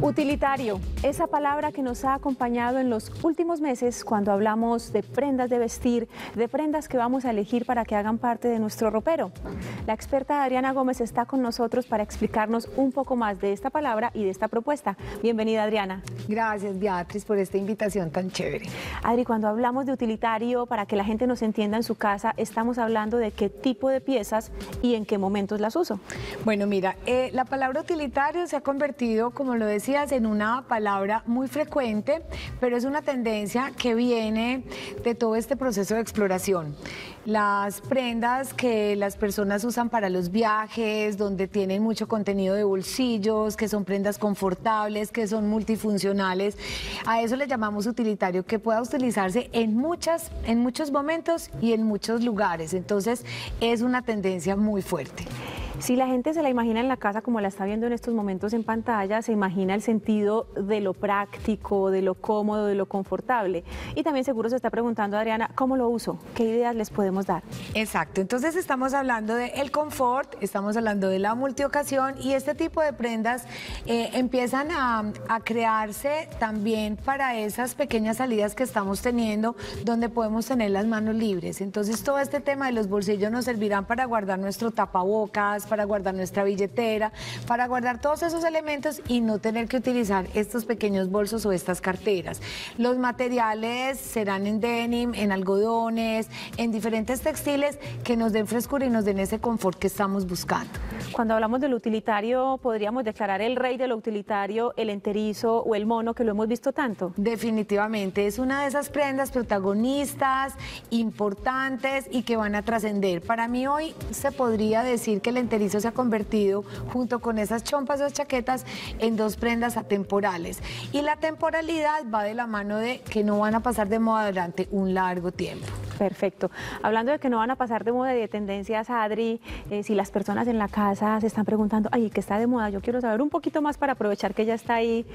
Utilitario, esa palabra que nos ha acompañado en los últimos meses cuando hablamos de prendas de vestir, de prendas que vamos a elegir para que hagan parte de nuestro ropero. La experta Adriana Gómez está con nosotros para explicarnos un poco más de esta palabra y de esta propuesta. Bienvenida, Adriana. Gracias, Beatriz, por esta invitación tan chévere. Adri, cuando hablamos de utilitario, para que la gente nos entienda en su casa, estamos hablando de qué tipo de piezas y en qué momentos las uso. Bueno, mira, la palabra utilitario se ha convertido, como lo decías, en una palabra muy frecuente, pero es una tendencia que viene de todo este proceso de exploración. Las prendas que las personas usan para los viajes, donde tienen mucho contenido de bolsillos, que son prendas confortables, que son multifuncionales, a eso le llamamos utilitario, que pueda utilizarse en muchos momentos y en muchos lugares. Entonces, es una tendencia muy fuerte. Si la gente se la imagina en la casa como la está viendo en estos momentos en pantalla, se imagina el sentido de lo práctico, de lo cómodo, de lo confortable. Y también seguro se está preguntando, Adriana, ¿cómo lo uso? ¿Qué ideas les podemos dar? Exacto, entonces estamos hablando del confort, estamos hablando de la multiocasión y este tipo de prendas empiezan a crearse también para esas pequeñas salidas que estamos teniendo, donde podemos tener las manos libres. Entonces todo este tema de los bolsillos nos servirán para guardar nuestro tapabocas, para guardar nuestra billetera, para guardar todos esos elementos y no tener que utilizar estos pequeños bolsos o estas carteras. Los materiales serán en denim, en algodones, en diferentes textiles que nos den frescura y nos den ese confort que estamos buscando. Cuando hablamos del utilitario, ¿podríamos declarar el rey de lo utilitario, el enterizo o el mono, que lo hemos visto tanto? Definitivamente, es una de esas prendas protagonistas, importantes y que van a trascender. Para mí hoy se podría decir que el enterizo se ha convertido, junto con esas chompas o chaquetas, en dos prendas atemporales. Y la temporalidad va de la mano de que no van a pasar de moda durante un largo tiempo. Perfecto. Hablando de que no van a pasar de moda y de tendencias, Adri, si las personas en la casa se están preguntando, ay, ¿qué está de moda? Yo quiero saber un poquito más para aprovechar que ya está ahí,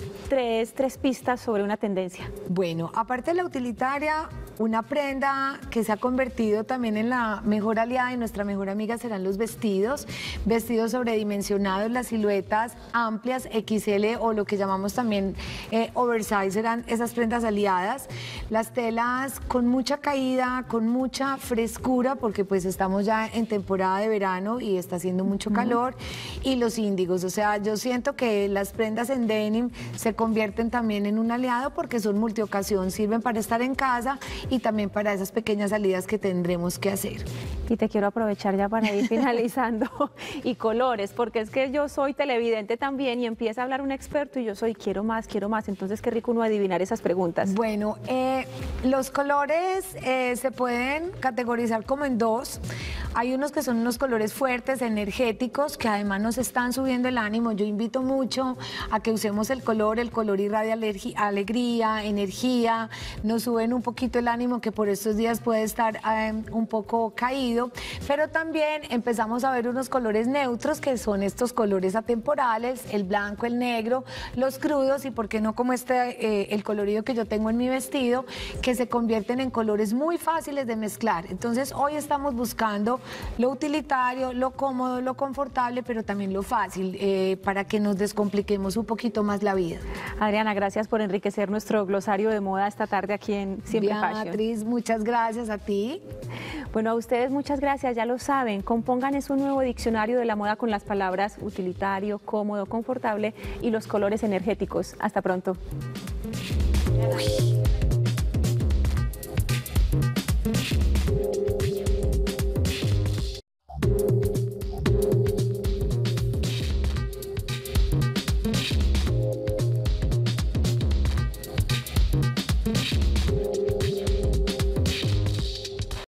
tres pistas sobre una tendencia. Bueno, aparte de la utilitaria, una prenda que se ha convertido también en la mejor aliada y nuestra mejor amiga serán los vestidos sobredimensionados, las siluetas amplias, XL o lo que llamamos también oversize, serán esas prendas aliadas. Las telas con mucha caída, con mucha frescura, porque pues estamos ya en temporada de verano y está haciendo mucho calor, y los índigos, o sea, yo siento que las prendas en denim se convierten también en un aliado porque son multiocasión, sirven para estar en casa y también para esas pequeñas salidas que tendremos que hacer. Y te quiero aprovechar ya para ir finalizando, y colores, porque es que yo soy televidente también y empieza a hablar un experto y yo soy quiero más, entonces qué rico uno adivinar esas preguntas. Bueno, los colores se pueden categorizar como en dos. Hay unos que son unos colores fuertes, energéticos, que además nos están subiendo el ánimo. Yo invito mucho a que usemos el color irradia alegría, energía, nos suben un poquito el ánimo, que por estos días puede estar un poco caído, pero también empezamos a ver unos colores neutros, que son estos colores atemporales, el blanco, el negro, los crudos y por qué no como el colorido que yo tengo en mi vestido, que se convierten en colores muy fáciles de mezclar. Entonces hoy estamos buscando lo utilitario, lo cómodo, lo confortable, pero también lo fácil, para que nos descompliquemos un poquito más la vida. Adriana, gracias por enriquecer nuestro glosario de moda esta tarde aquí en Siempre Fashion. Beatriz, muchas gracias a ti. Bueno, a ustedes muchas gracias, ya lo saben, compongan ese nuevo diccionario de la moda con las palabras utilitario, cómodo, confortable y los colores energéticos. Hasta pronto. Uy.